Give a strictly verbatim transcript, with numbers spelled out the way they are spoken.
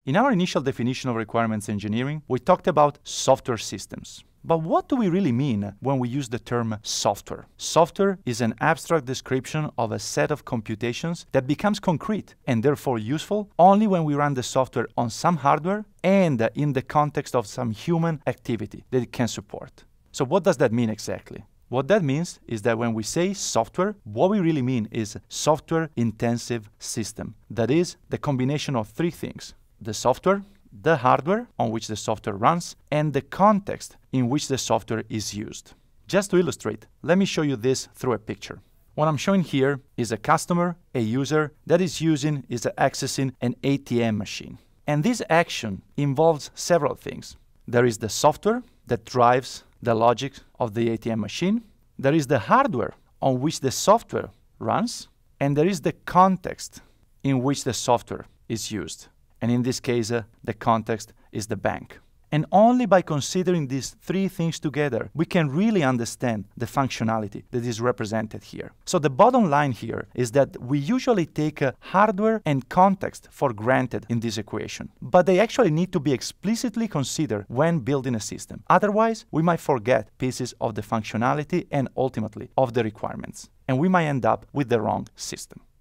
In our initial definition of requirements engineering, we talked about software systems. But what do we really mean when we use the term software? Software is an abstract description of a set of computations that becomes concrete and therefore useful only when we run the software on some hardware and in the context of some human activity that it can support. So what does that mean exactly? What that means is that when we say software, what we really mean is software-intensive system. That is the combination of three things: the software, the hardware on which the software runs, and the context in which the software is used. Just to illustrate, let me show you this through a picture. What I'm showing here is a customer, a user, that is using, is accessing an A T M machine. And this action involves several things. There is the software that drives the logic of the A T M machine. There is the hardware on which the software runs. And there is the context in which the software is used. And in this case, uh, the context is the bank. And only by considering these three things together, we can really understand the functionality that is represented here. So the bottom line here is that we usually take uh, hardware and context for granted in this equation, but they actually need to be explicitly considered when building a system. Otherwise, we might forget pieces of the functionality and ultimately of the requirements, and we might end up with the wrong system.